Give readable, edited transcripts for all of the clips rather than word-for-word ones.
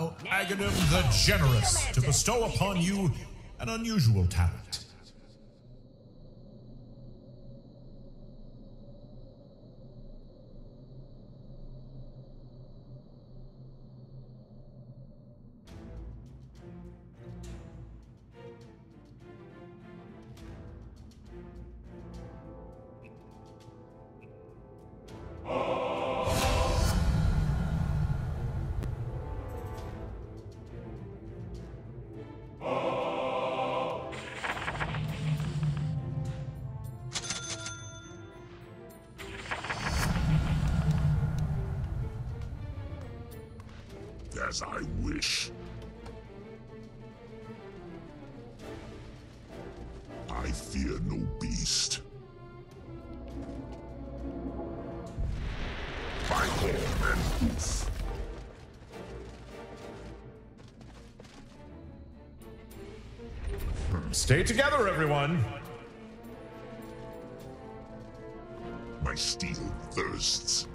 allow Aghanim the Generous to bestow upon you an unusual talent. As I wish. I fear no beast. By horn and hoof. Stay together, everyone. My steel thirsts.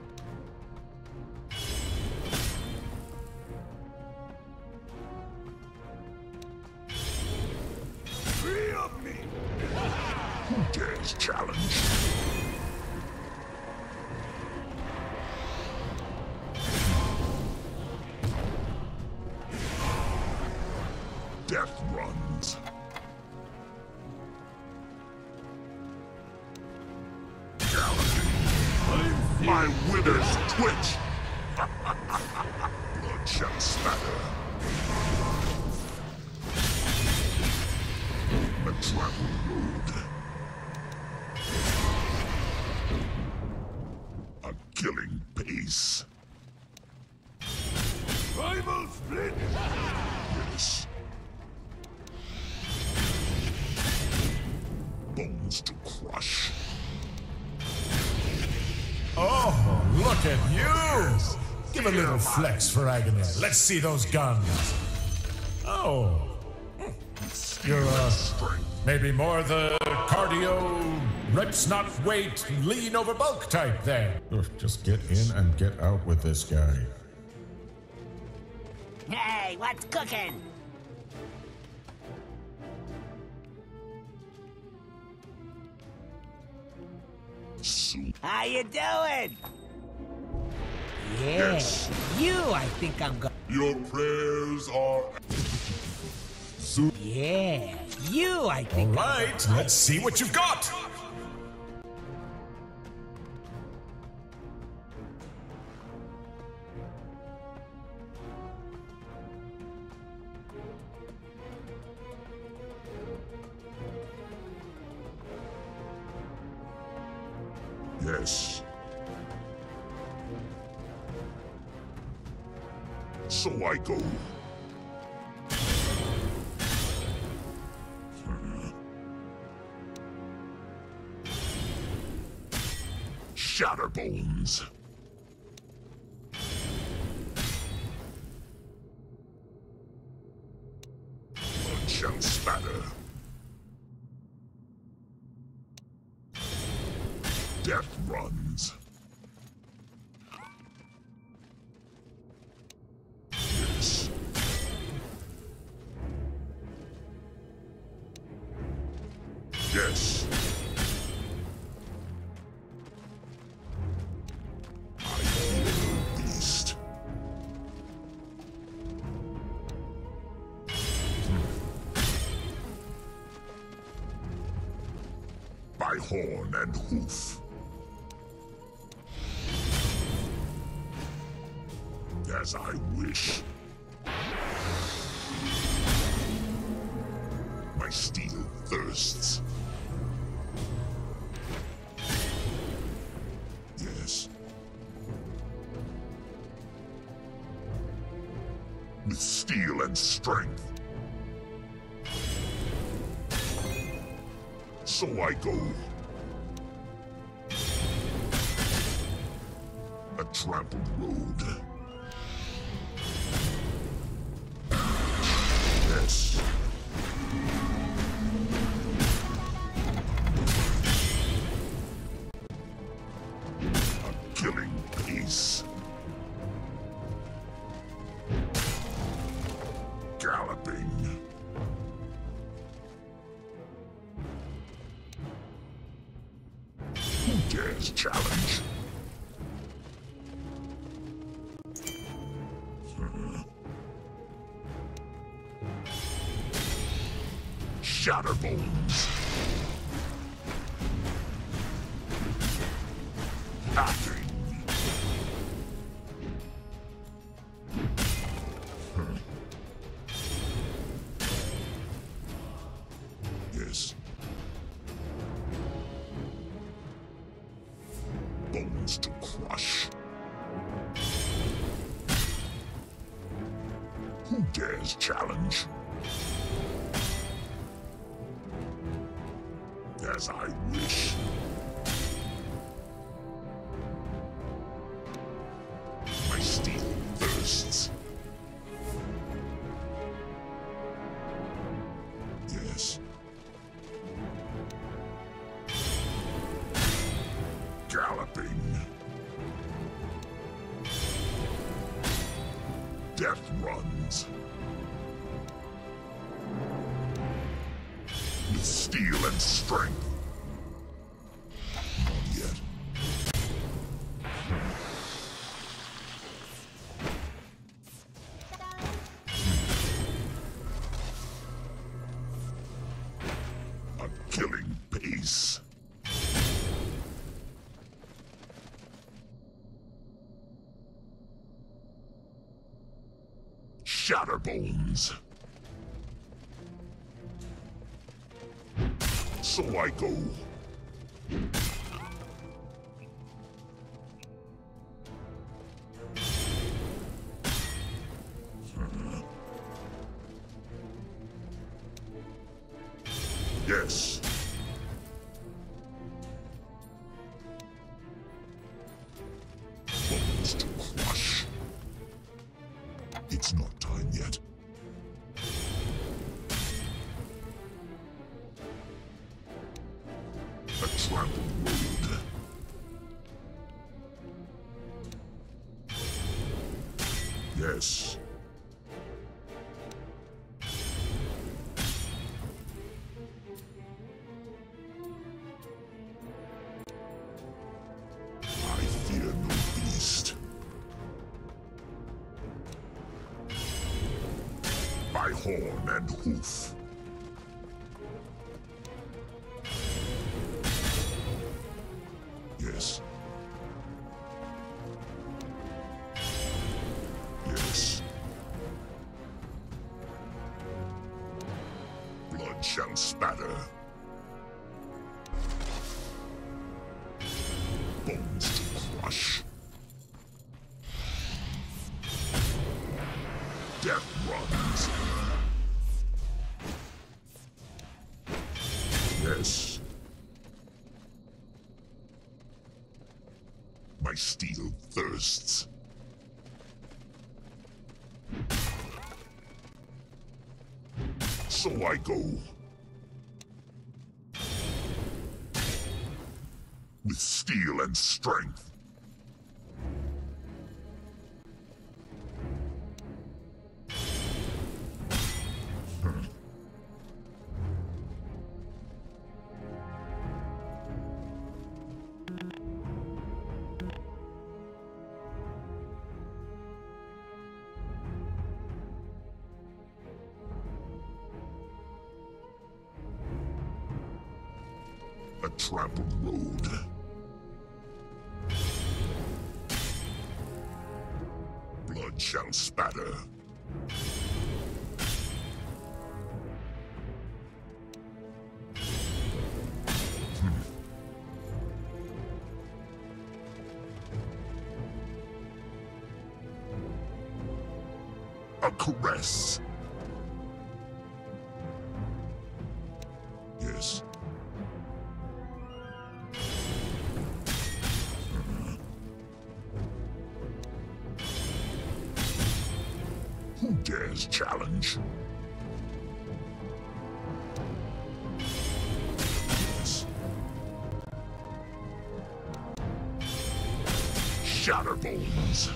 Dares challenge. Death runs. Challenging. My withers twitch. Blood shall spatter. A travel road. A killing pace. Rival split! Yes. Bones to crush. Oh, look at you! Give a little flex for Aghanim. Let's see those guns. Oh. You're, maybe more the cardio, reps not weight, lean over bulk type there. Just get in and get out with this guy. Hey, what's cooking? How you doing? Yeah, Yes. you, I think I'm going. Your prayers are... Yeah, you, I All think. right, let's see what you've got. Yes. So I go. Shatterbones. Blood shall spatter. Death runs. Yes. Yes. I fear no beast. By horn and hoof. As I wish. My steel thirsts. Yes. With steel and strength. So I go. A trampled road. Yes. A killing pace. dares challenge? Shatterbones. Hacking. Yes. Bones to crush. Who dares challenge? As I wish. My steel thirsts. Yes. Galloping. Death runs. With steel and strength. Not yet. A killing pace. Shatterbones. So I go. Yes. Bones to crush. It's not time yet. A trampled road. Yes. I fear no beast. By horn and hoof. Yes. Yes. Blood shall spatter. Bones to crush. Death runs. Yes. My steel thirsts. So I go. With steel and strength. A trampled road. Blood shall spatter. A caress. Yes. Who dares challenge? Yes. Shatterbones.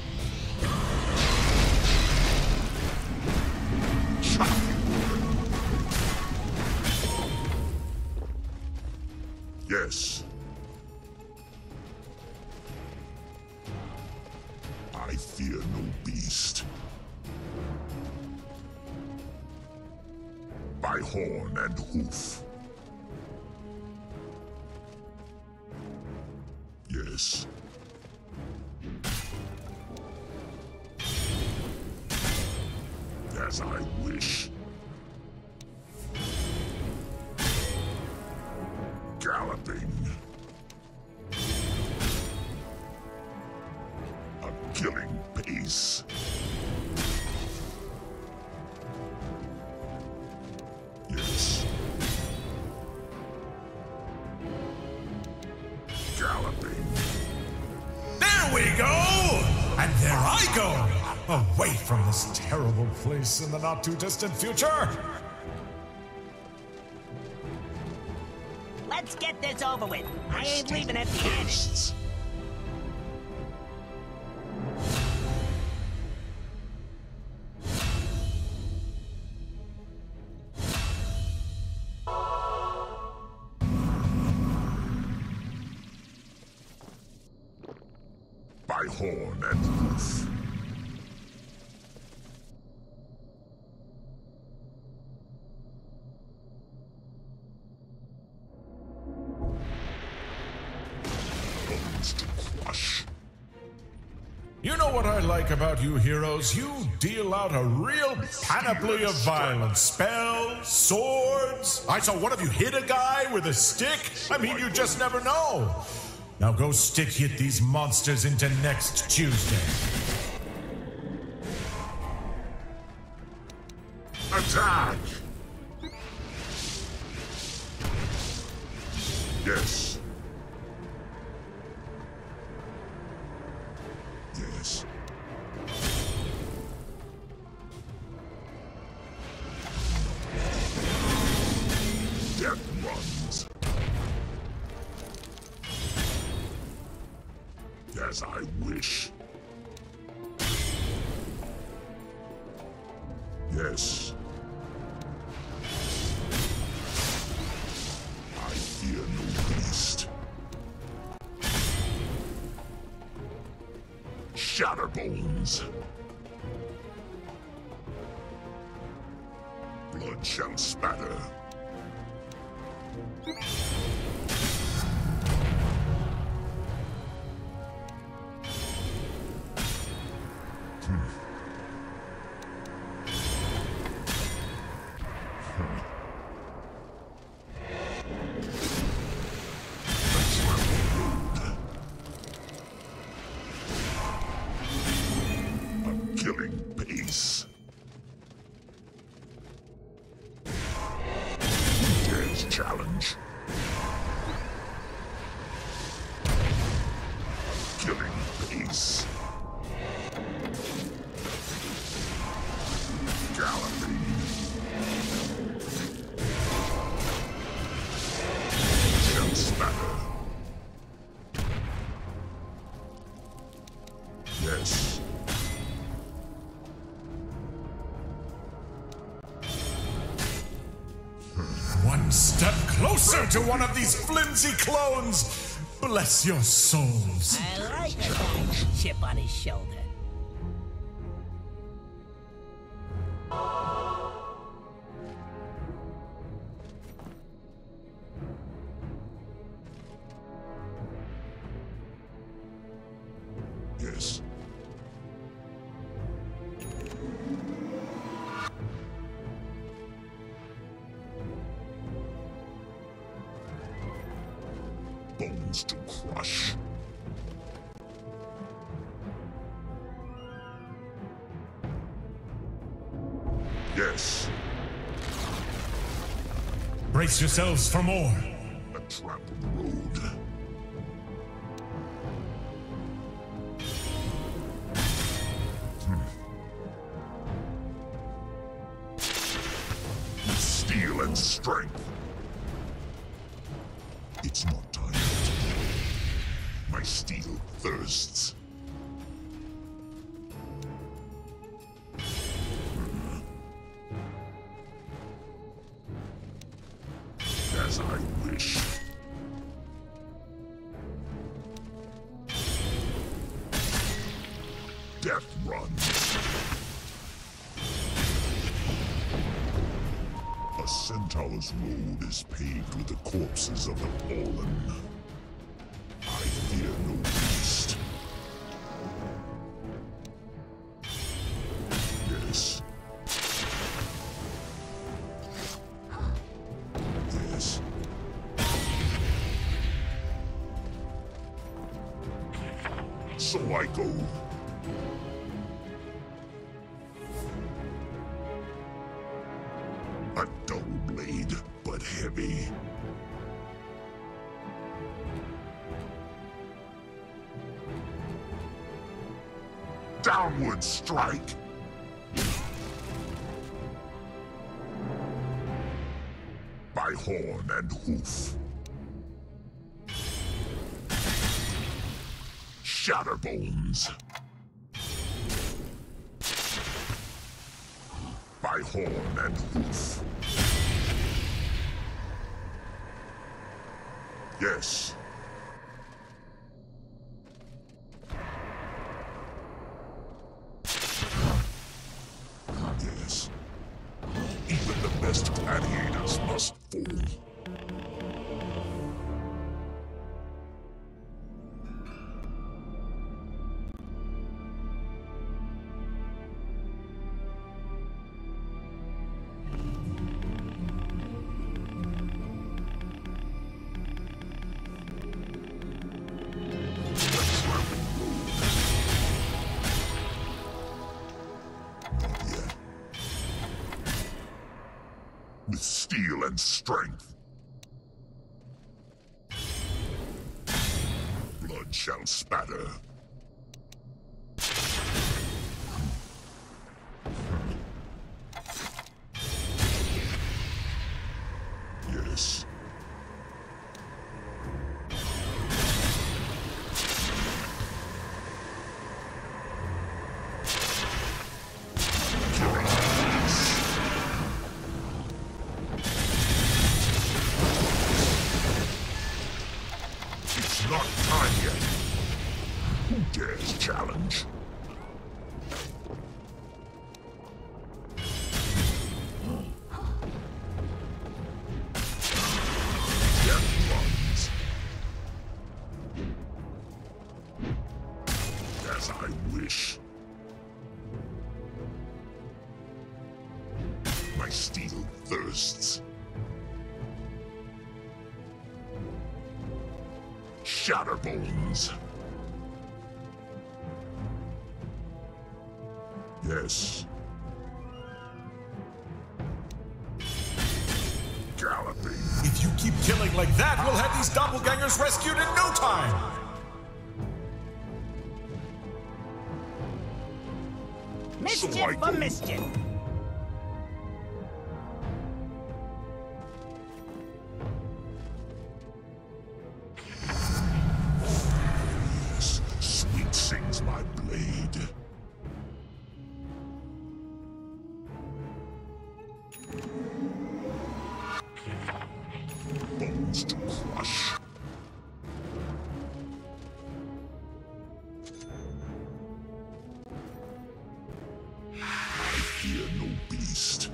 Yes. fear no beast. By horn and hoof. Yes. As I wish. Galloping. A killing pace. Yes. Galloping. There we go! And there I go! Away from this terrible place in the not-too-distant future! Let's get this over with. I ain't leaving empty-handed. By horn and hoof. Bones to crush. You know what I like about you heroes? You deal out a real panoply of violence. Spells, swords. I saw one of you hit a guy with a stick. I mean, you just never know. Now go hit these monsters into next Tuesday. Attack! Yes. Yes. Death runs. As I wish. Yes. I fear no beast. Shatterbones. Blood shall spatter. Killing pace. Dares challenge. Killing pace. Galloping. Shall spatter. Yes. One step closer to one of these flimsy clones! Bless your souls. I like a guy with a chip on his shoulder. Yes. Bones to crush. Yes. Brace yourselves for more. A trampled road. Steel and strength. It's not time yet. My steel thirsts. As I wish. Death runs. A Centaur's road is paved with the corpses of the fallen. I fear no beast. Yes. Yes. So I go. A dull blade, but heavy. Downward strike! By horn and hoof. Shatterbones. By horn and hoof. Yes. Yes. Even the best gladiators must fall. With steel and strength. Blood shall spatter. Yes. Not time yet. Who dares challenge? Death runs. As I wish. My steel thirsts. Shatterbones. Yes. Galloping. If you keep killing like that, we'll have these doppelgangers rescued in no time! Mischief for mischief. Sweet sings my blade. Bones to crush. I fear no beast.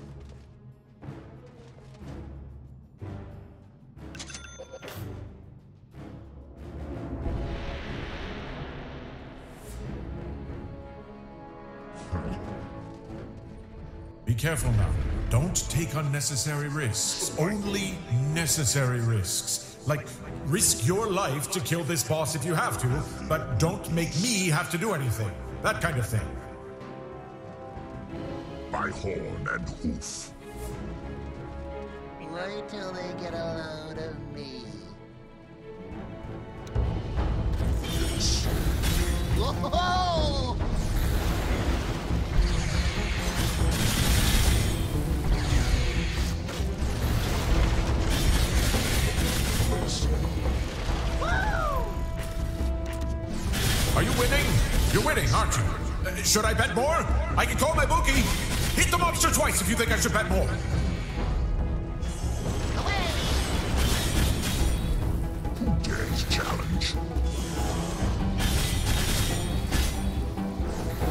Be careful now. Don't take unnecessary risks. Only necessary risks. Like, risk your life to kill this boss if you have to, but don't make me have to do anything. That kind of thing. By horn and hoof. Wait till they get a load of me. Yes. Whoa! Are you winning? You're winning, aren't you? Should I bet more? I can call my bookie. Hit the monster twice if you think I should bet more. Who dares challenge?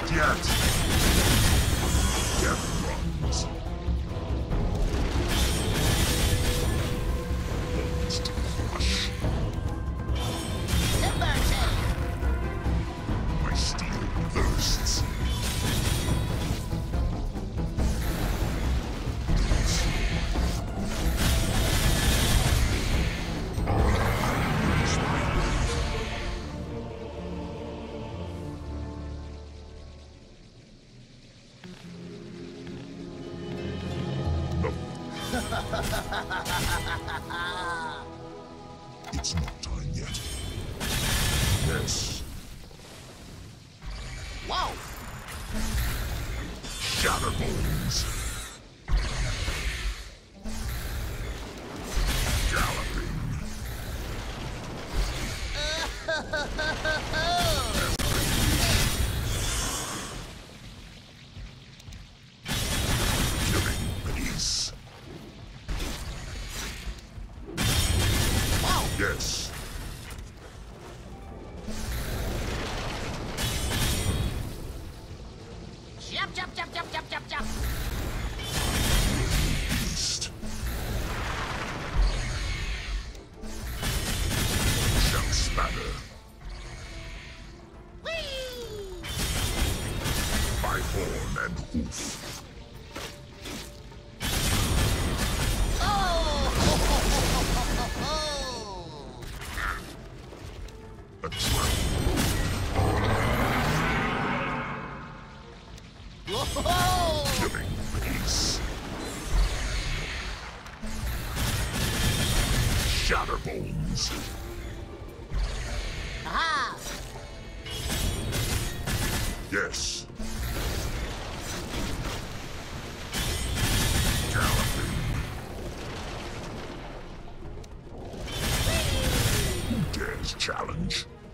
yet! Death runs. Bones to crush. My steel thirsts. It's not time yet. Yes. Whoa! Shatterbones. Galloping. Killing peace. Yes. Jump, jump, jump, jump, jump, jump, jump. Beast. Shall spatter. Whee! By horn and hoof. A trap. Whoa! Killing peace. Shatterbones. Aha! Yes. Galloping. Who dares challenge?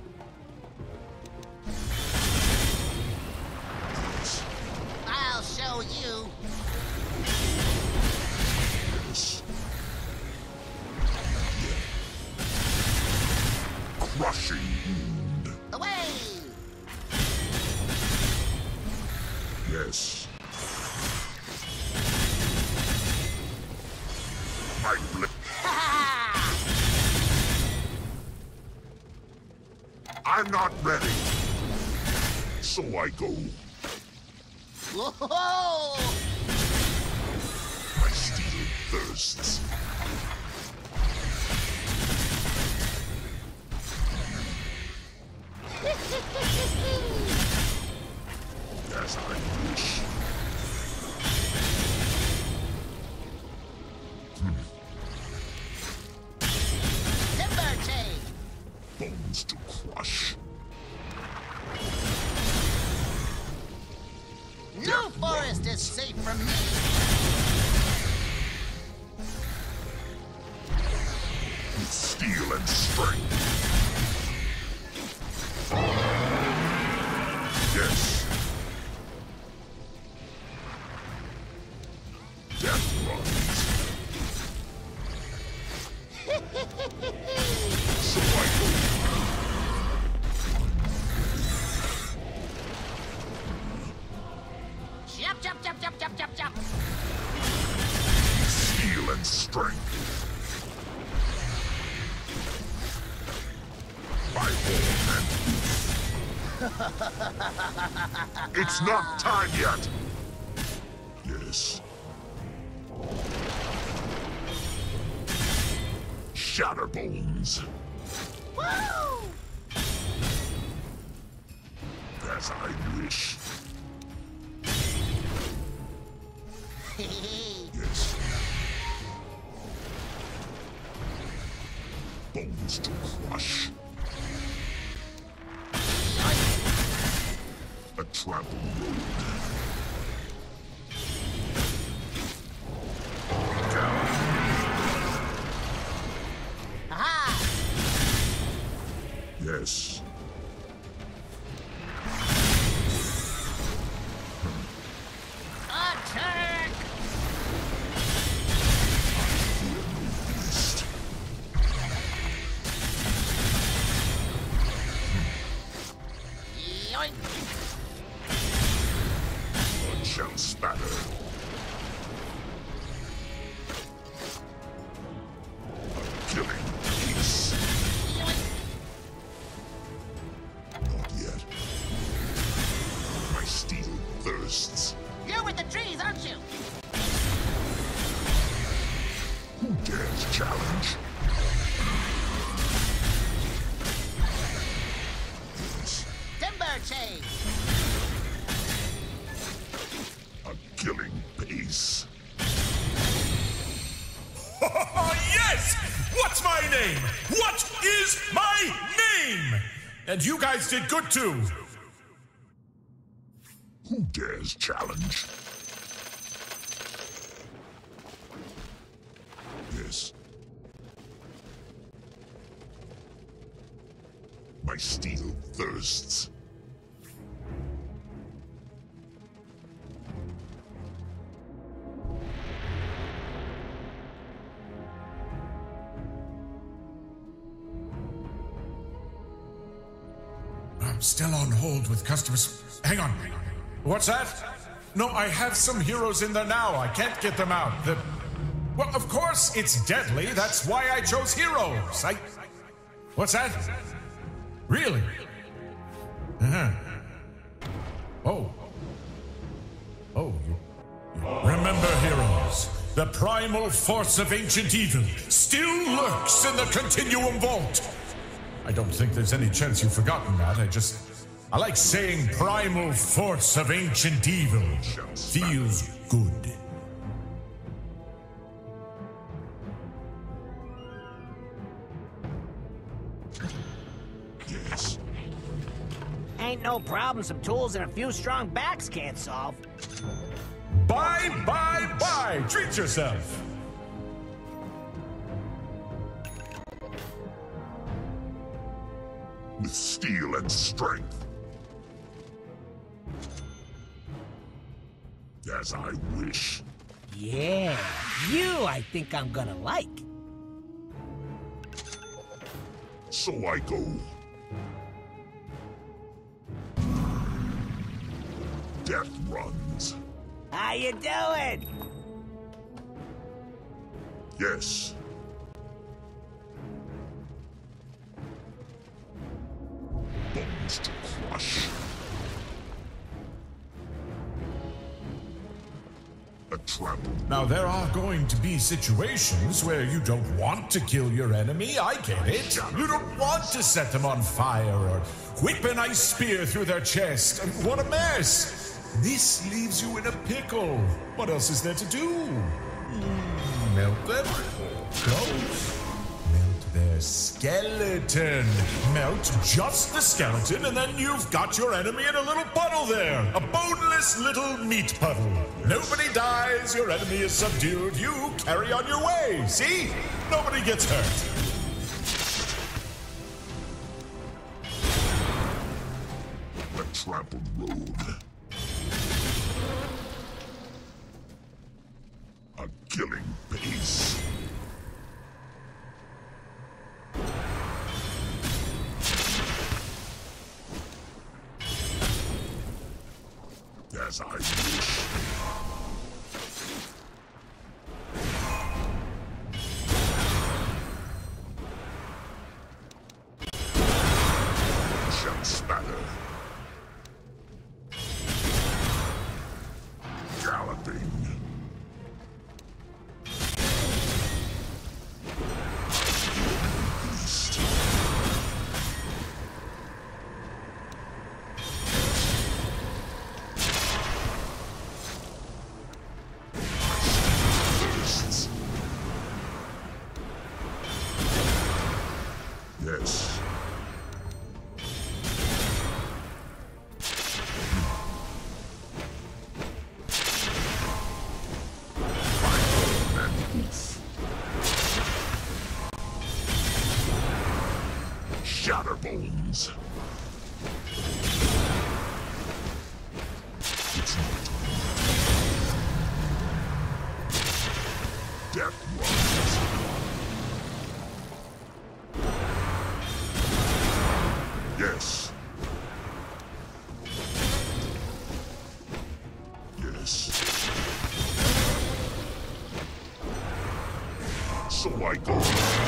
I'll show you. Yes. Crushing wound. Away! Yes. My blade. I'm not ready. So I go. Whoa! My steel thirsts. As I wish. Timber chain! Bones to crush. No forest is safe from me! With steel and strength. Yes. Death runs. So I go. Jump, jump, jump, jump, jump, jump, jump! Steel and strength. By horn and hoof. It's not time yet. Yes. Shatterbones. Woo! As I wish. Yes. Bones to crush. A travel road. Down. Aha! Yes. Attack! Beast. Yoink! shall spatter. A killing peace. Not yet. My steel thirsts. You're with the trees, aren't you? Who dares challenge? Yes. Timber chase. A Killing pace. Yes! What's my name? What is my name? And you guys did good too. Who dares challenge? Yes. My steel thirsts. I'm still on hold with customers. Hang on. What's that? No, I have some heroes in there now. I can't get them out. Well, of course it's deadly. That's why I chose heroes. What's that? Really? Uh-huh. Oh. Remember, heroes, the primal force of ancient evil still lurks in the Continuum Vault. I don't think there's any chance you've forgotten that. I like saying primal force of ancient evil. Feels good. Yes. Ain't no problem some tools and a few strong backs can't solve. Bye. Treat yourself. With steel and strength. As I wish. Yeah, you I think I'm gonna like. So I go. Death runs. How you doing? Yes. Bones to crush. A trample. Now, there are going to be situations where you don't want to kill your enemy. I get it. You don't want to set them on fire or whip an ice spear through their chest. What a mess. This leaves you in a pickle. What else is there to do? Melt them. Go. Melt their skeleton. Melt just the skeleton, and then you've got your enemy in a little puddle there. A boneless little meat puddle. Nobody dies, your enemy is subdued, you carry on your way. See? Nobody gets hurt. A trampled road. A killing pace. As I wish. Shall spatter. Galloping. Beast. Thirsts. Yes. Shatterbones. It's not. Death runs. Yes. Yes. So I go.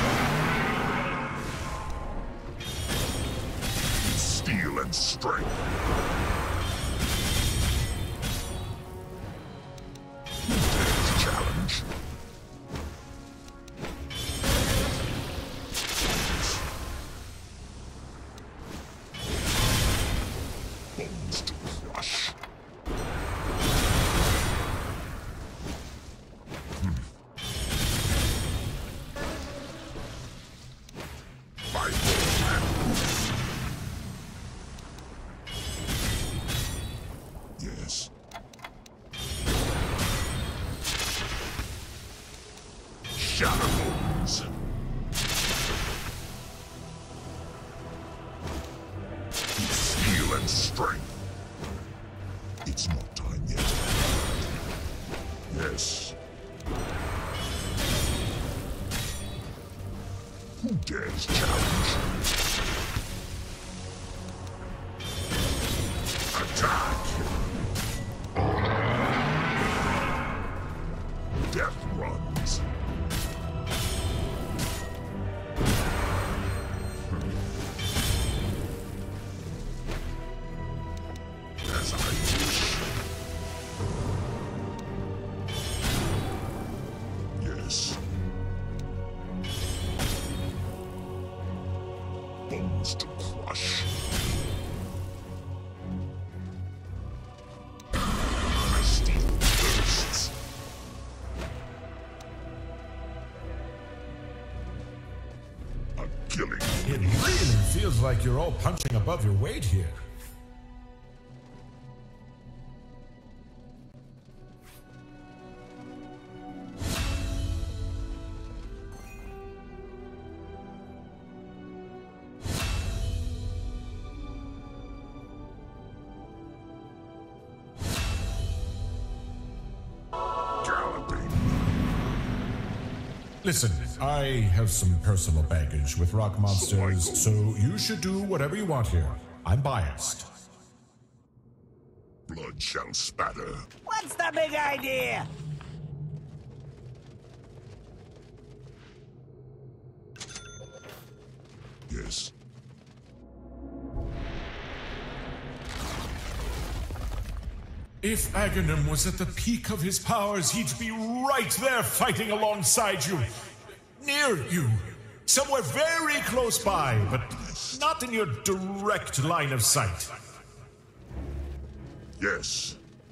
Steel and strength. Challenge. Bones to crush. Yes. Shadowbones. Steel and strength. It's not time yet. Yes. Who dares challenge? Attack! Death runs. As I wish. Yes. Bones to crush. My steel bursts. A killing. It really feels like you're all punching above your weight here. Galloping. Listen, I have some personal baggage with rock monsters, so you should do whatever you want here. I'm biased. Blood shall spatter. What's the big idea? Yes. If Aghanim was at the peak of his powers, he'd be right there fighting alongside you. Near you. Somewhere very close by, but not in your direct line of sight. Yes.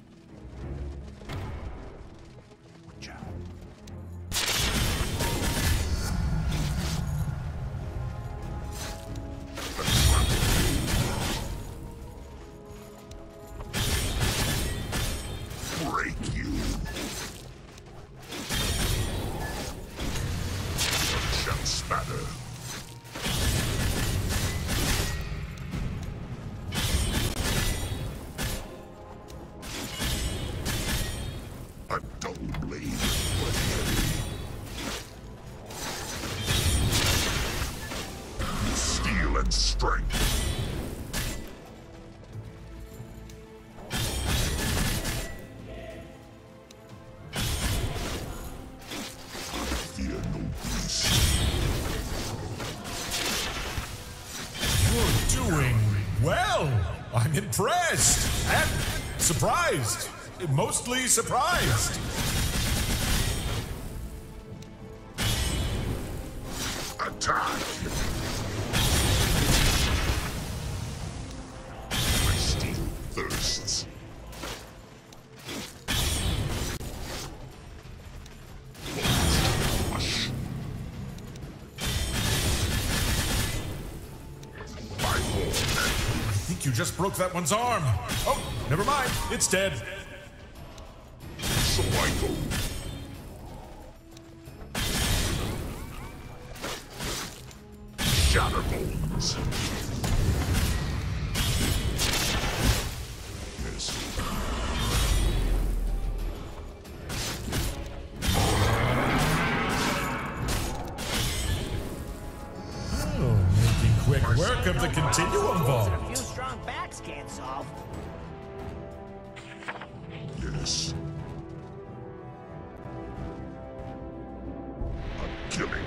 Break you. Shall spatter. A dull blade. Steel and strength. Fear no beast. You're doing well. I'm impressed and surprised. Mostly surprised. Attack! My steel thirsts. Hush. My horn. I think you just broke that one's arm. Oh, never mind. It's dead. So I go. Shatterbones. Yes. Oh, making quick work of the continuum vault. A few strong backs can't solve. Yes. A killing.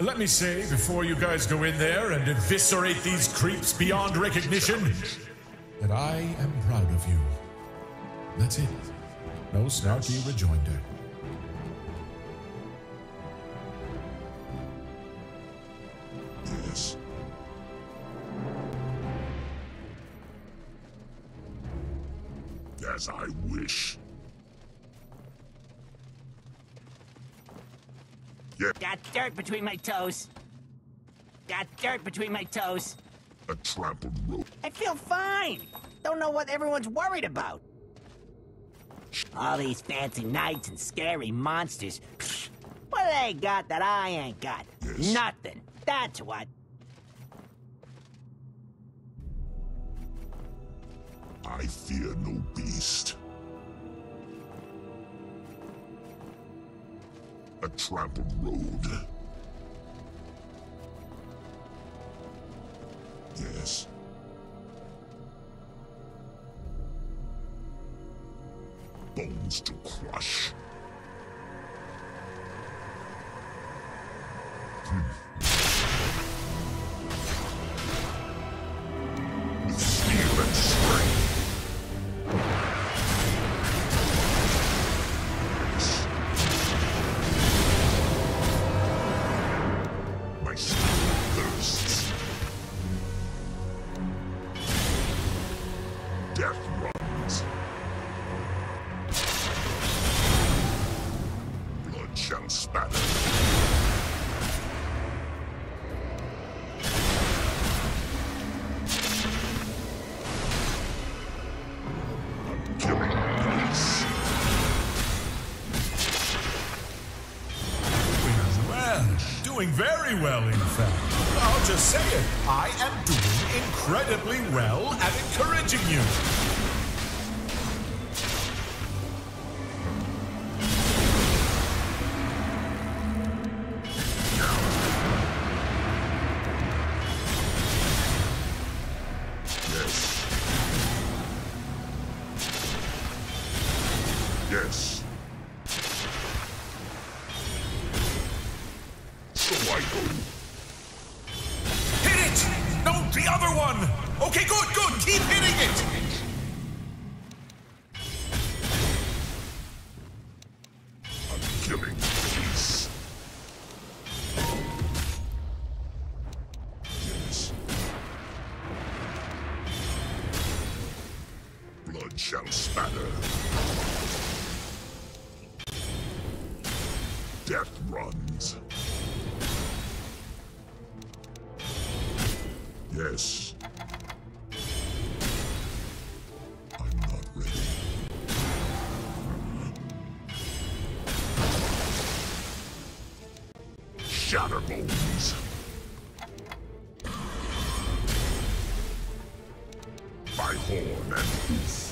let me say, before you guys go in there and eviscerate these creeps beyond recognition, that I am proud of you. That's it. No snarky rejoinder. Yes. As I wish. Yeah. Got dirt between my toes. Got dirt between my toes. A trampled road. I feel fine. Don't know what everyone's worried about. All these fancy knights and scary monsters. Pfft, what do they got that I ain't got? Yes. Nothing. That's what. I fear no beast. A trampled road. Yes. Bones to crush. With steel and strength. My steel thirsts. Death runs. Blood shall spatter. Killing place. Doing very well, in fact. I'll just say it. I am doing incredibly well at encouraging you. Yes. So I go. Hit it! No, the other one! Okay, good, good. Keep hitting it! A killing place. Yes. Blood shall spatter. Death runs. Yes. I'm not ready. Shatterbones. By horn and hoof.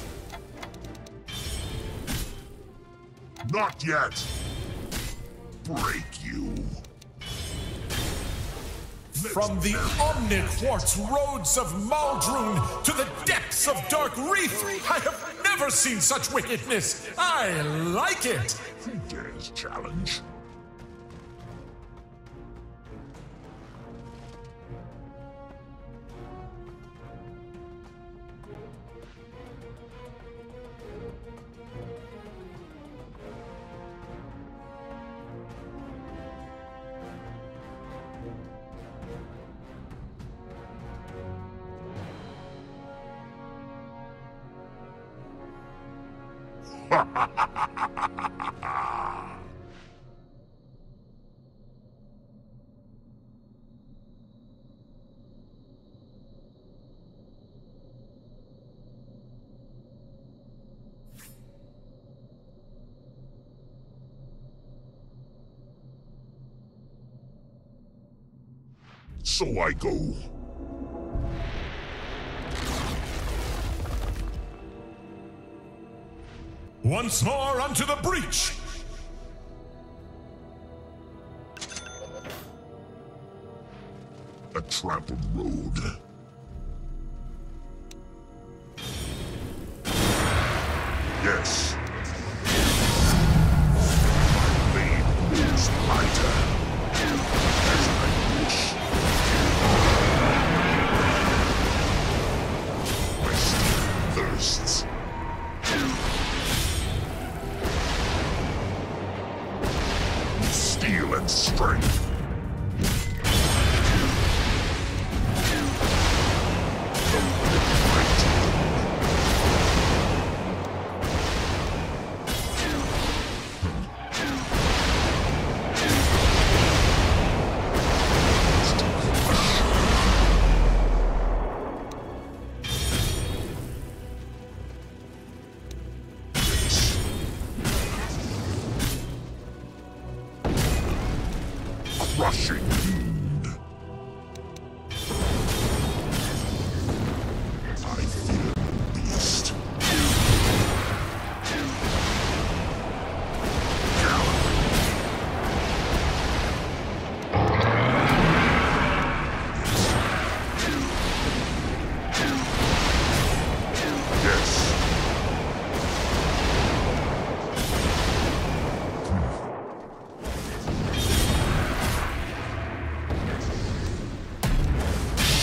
Not yet. Break you. From the omniquartz roads of Maldrune to the depths of Dark Reef, I have never seen such wickedness. I like it. Who dares challenge? So I go. Once more unto the breach! A trampled road. Yes. Blade moves lighter. As I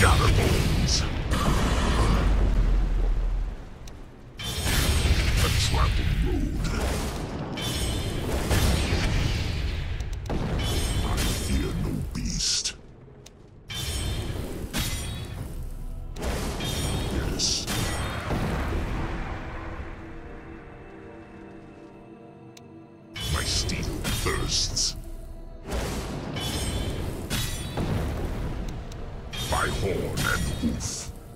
Shatterbones. A trampled road. I fear no beast. Yes. My steel thirsts. By horn and hoof.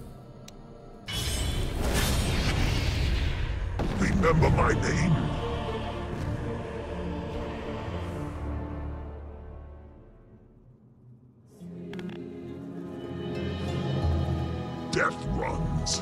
Remember my name? Death runs.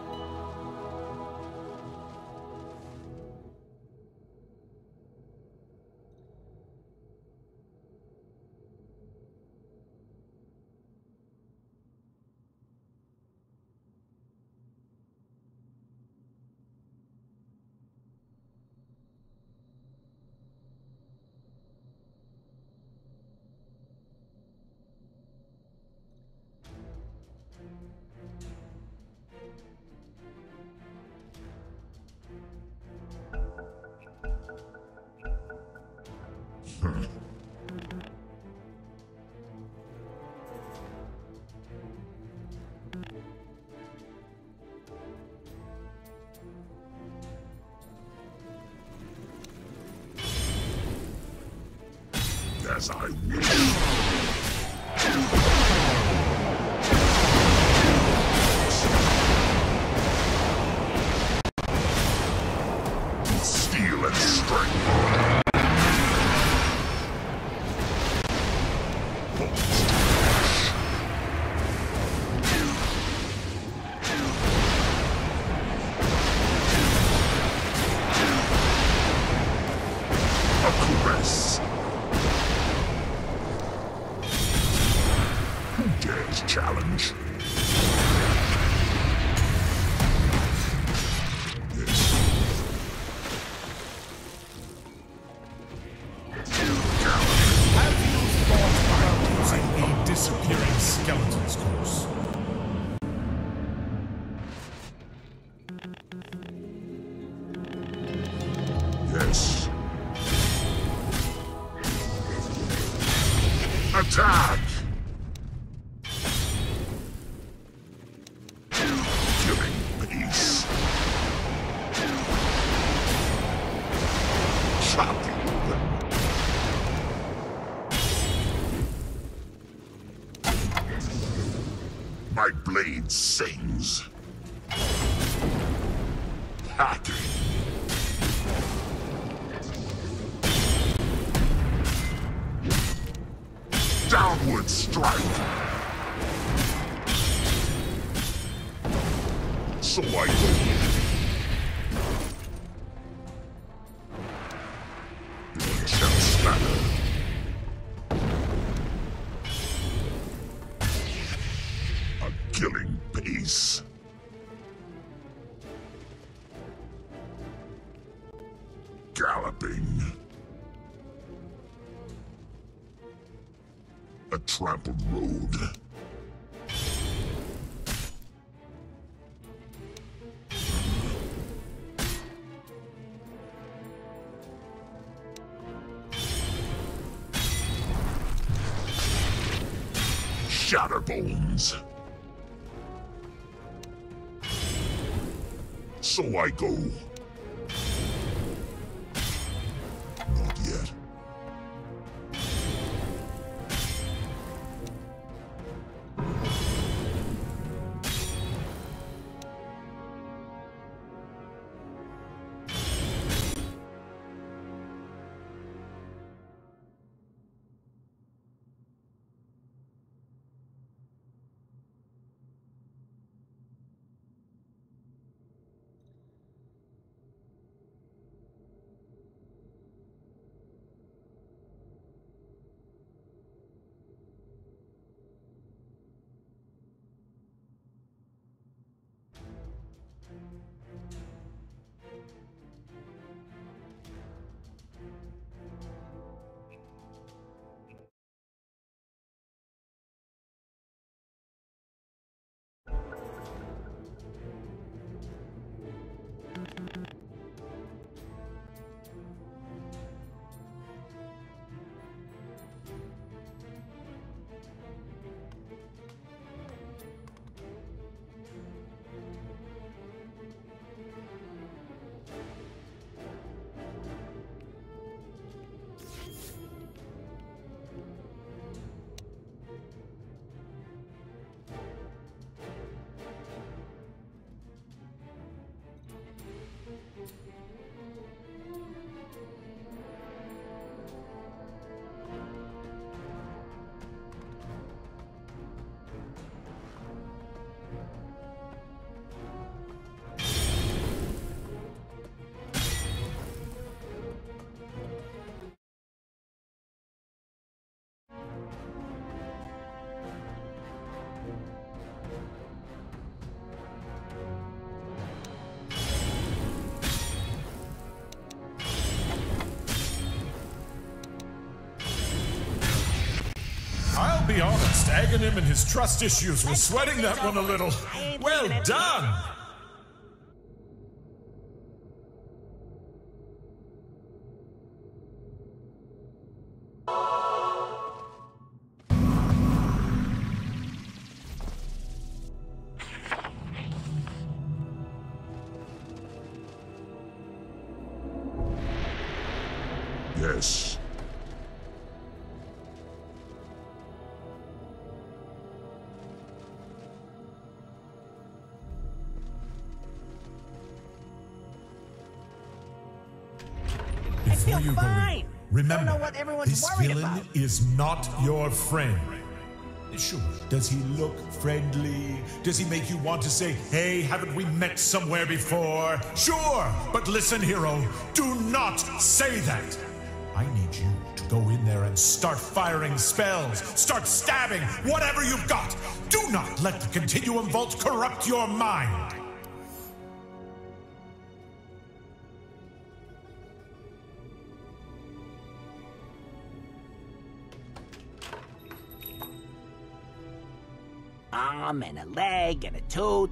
As I wish. Steel and strength. Bones to flesh. A caress. Who dares challenge? Yes. Have you thought about using the disappearing skeleton's course? Yes. Attack! Killing peace. Chop you open. My blade sings. Hacking. Downward strike. So I go. It shall scatter. A killing pace. Galloping. A trampled road. Shatterbones. So I go. Not yet. be honest, Aghanim and his trust issues were sweating that one a little. Well done! Yes. Before you go in, fine. remember, Don't know what everyone's this worried villain about. is not your friend. Sure, does he look friendly? Does he make you want to say, hey, haven't we met somewhere before? Sure, but listen, hero, do not say that. I need you to go in there and start firing spells, start stabbing, whatever you've got. Do not let the Continuum Vault corrupt your mind. Arm and a leg and a tooth.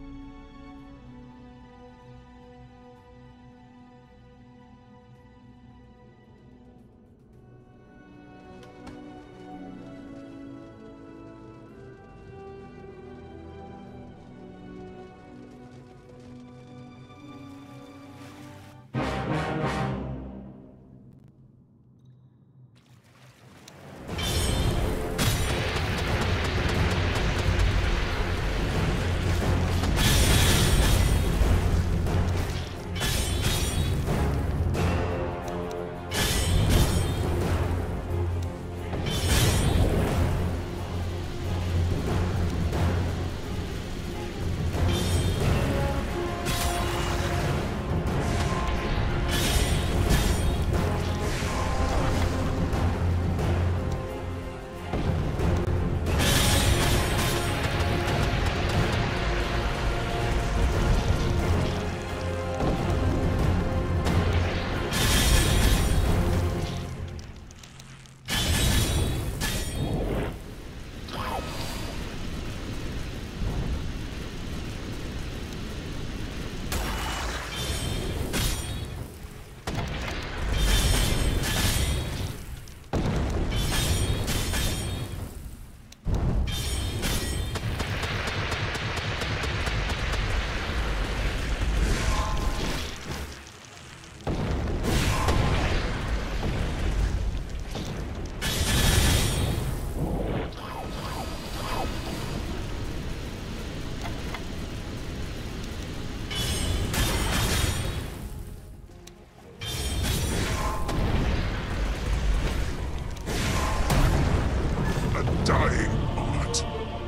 Dying art.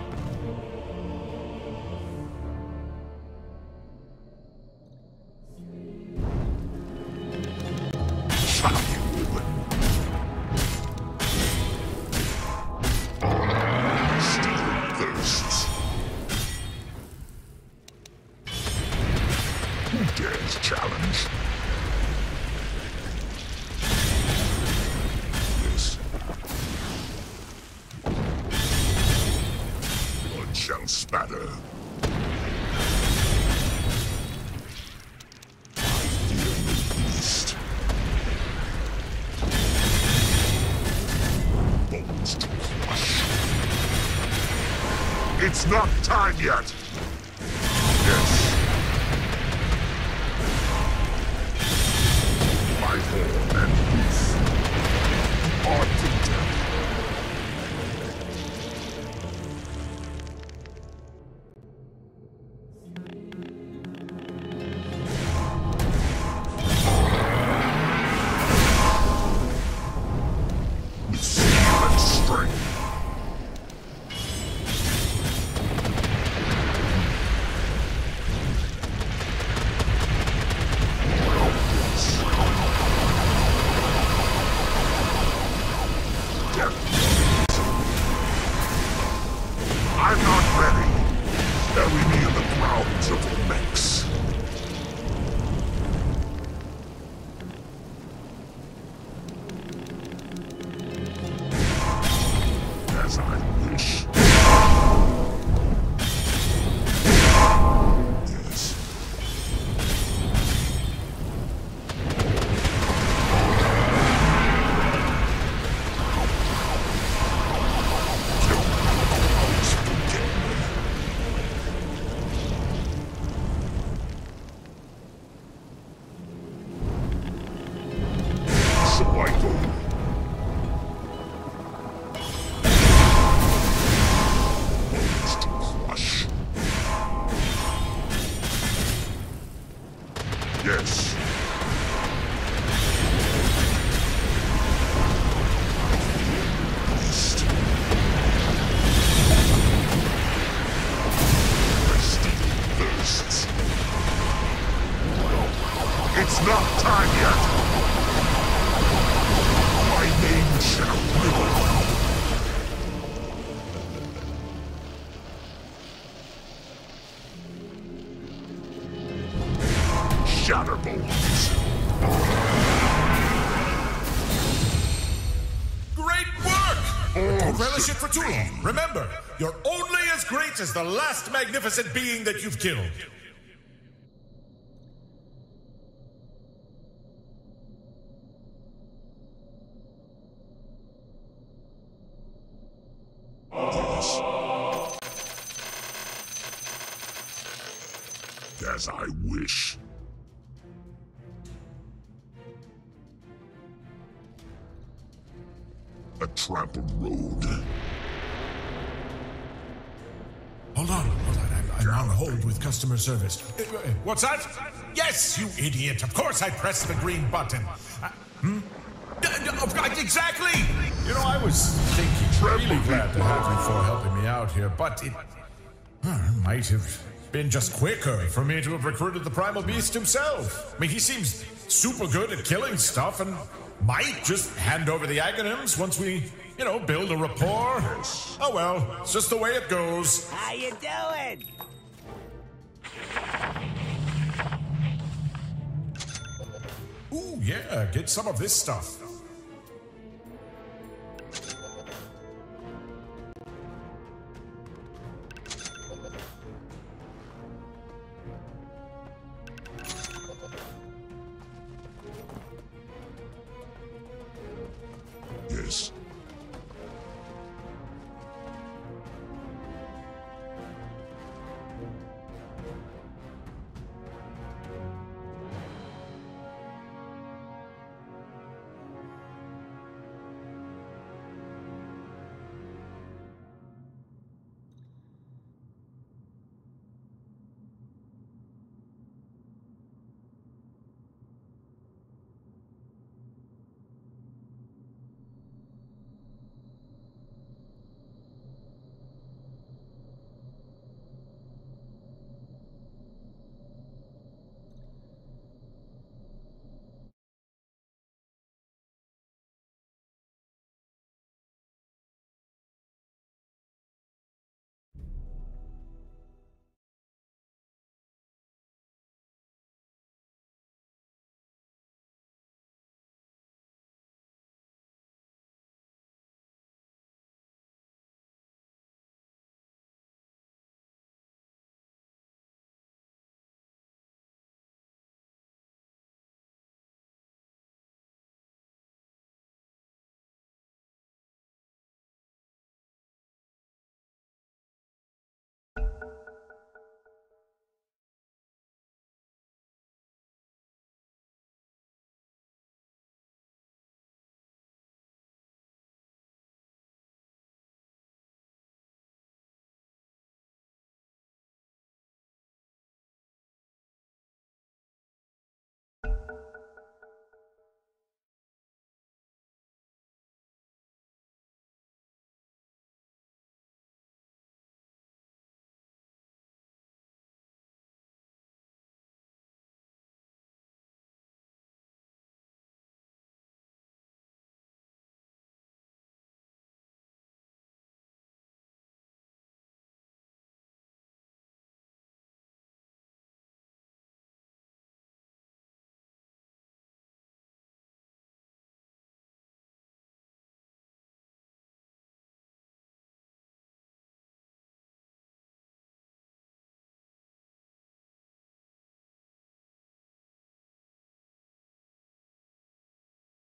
Shocking woman. Still thirsts. Who dares challenge? This shall spatter. I fear no beast. Bones to crush. It's not time yet. Yes. My horn and hoof are to death. Yes. Beast. My steel thirsts. It's not time yet. My name shall live on. Shatterbolts. Great work! Don't relish it for too long. Remember, you're only as great as the last magnificent being that you've killed. As I wish. A trampled road. Hold on. I'm on hold with customer service. What's that? Yes, you idiot. Of course I pressed the green button. Exactly! You know, I was thinking, really glad to have you for helping me out here, but it might have been just quicker for me to have recruited the Primal Beast himself. I mean, he seems super good at killing stuff and might just hand over the Aghanims once we, build a rapport. Oh well, it's just the way it goes. How you doing? Ooh, yeah, get some of this stuff.